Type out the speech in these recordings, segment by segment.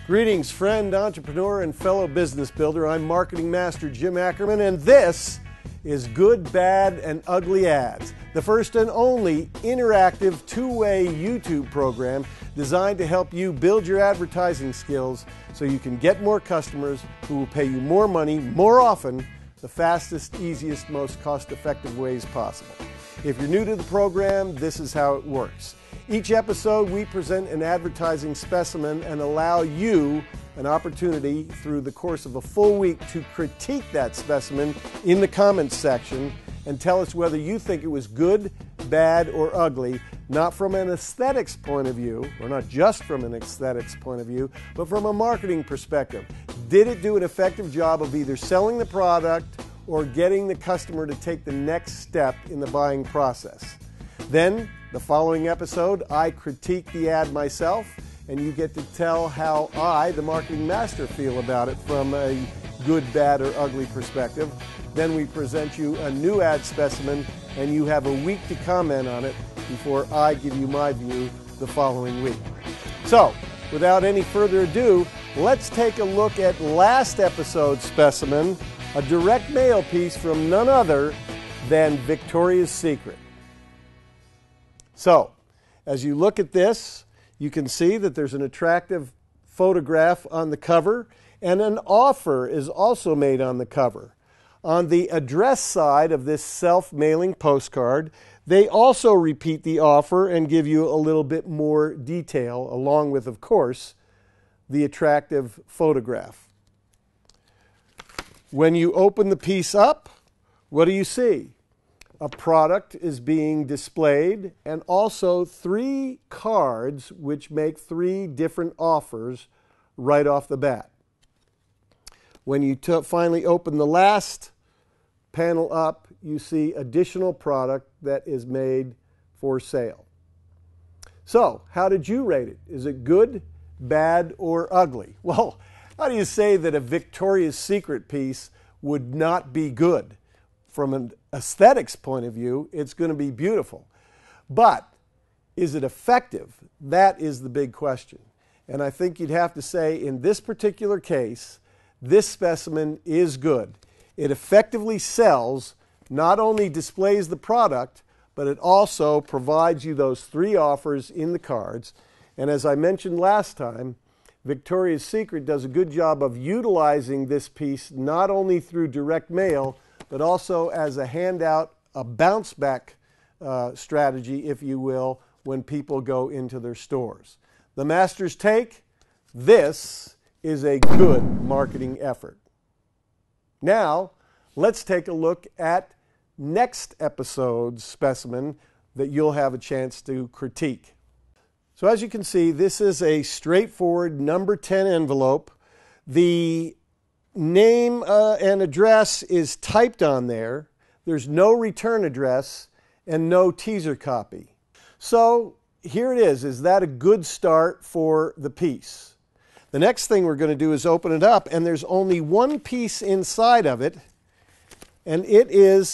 Greetings, friend, entrepreneur, and fellow business builder. I'm Marketing Master Jim Ackerman, and this is Good, Bad, and Ugly Ads, the first and only interactive two-way YouTube program designed to help you build your advertising skills so you can get more customers who will pay you more money more often, the fastest, easiest, most cost-effective ways possible. If you're new to the program, this is how it works. Each episode, we present an advertising specimen and allow you an opportunity through the course of a full week to critique that specimen in the comments section and tell us whether you think it was good, bad, or ugly, not from an aesthetics point of view, or not just from an aesthetics point of view, but from a marketing perspective. Did it do an effective job of either selling the product or getting the customer to take the next step in the buying process? Then, the following episode, I critique the ad myself, and you get to tell how I, the marketing master, feel about it from a good, bad, or ugly perspective. Then we present you a new ad specimen, and you have a week to comment on it before I give you my view the following week. So, without any further ado, let's take a look at last episode's specimen, a direct mail piece from none other than Victoria's Secret. So, as you look at this, you can see that there's an attractive photograph on the cover, and an offer is also made on the cover. On the address side of this self-mailing postcard, they also repeat the offer and give you a little bit more detail, along with, of course, the attractive photograph. When you open the piece up, what do you see? A product is being displayed, and also 3 cards which make 3 different offers right off the bat. When you finally open the last panel up, you see additional product that is made for sale. So, how did you rate it? Is it good, bad, or ugly? Well, how do you say that a Victoria's Secret piece would not be good? From an aesthetics point of view, it's going to be beautiful. But is it effective? That is the big question. And I think you'd have to say in this particular case, this specimen is good. It effectively sells, not only displays the product, but it also provides you those 3 offers in the cards. And as I mentioned last time, Victoria's Secret does a good job of utilizing this piece not only through direct mail, but also as a handout, a bounce back strategy, if you will, when people go into their stores. The master's take, this is a good marketing effort. Now, let's take a look at next episode's specimen that you'll have a chance to critique. So as you can see, this is a straightforward number 10 envelope. The name and address is typed on there. There's no return address and no teaser copy. So here it is. Is that a good start for the piece? The next thing we're going to do is open it up, and there's only one piece inside of it, and it is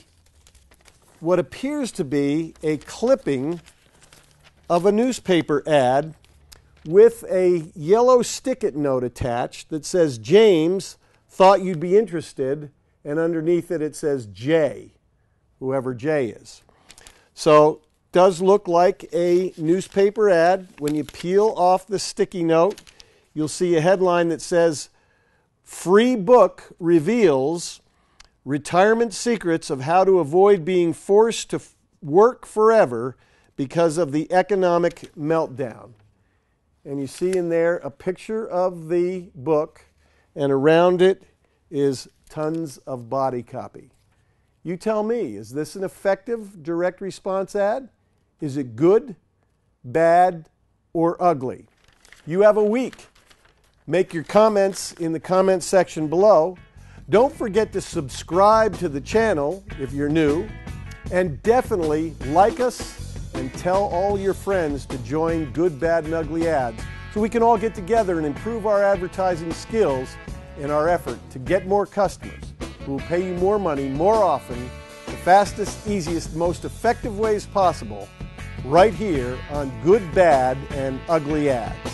what appears to be a clipping of a newspaper ad with a yellow stick-it note attached that says, James thought you'd be interested, and underneath it, it says J, whoever J is. So, does look like a newspaper ad. When you peel off the sticky note, you'll see a headline that says, Free book reveals retirement secrets of how to avoid being forced to work forever because of the economic meltdown. And you see in there a picture of the book, and around it is tons of body copy. You tell me, is this an effective direct response ad? Is it good, bad, or ugly? You have a week. Make your comments in the comments section below. Don't forget to subscribe to the channel if you're new, and definitely like us and tell all your friends to join Good, Bad, and Ugly Ads so we can all get together and improve our advertising skills in our effort to get more customers who will pay you more money more often, the fastest, easiest, most effective ways possible, right here on Good, Bad, and Ugly Ads.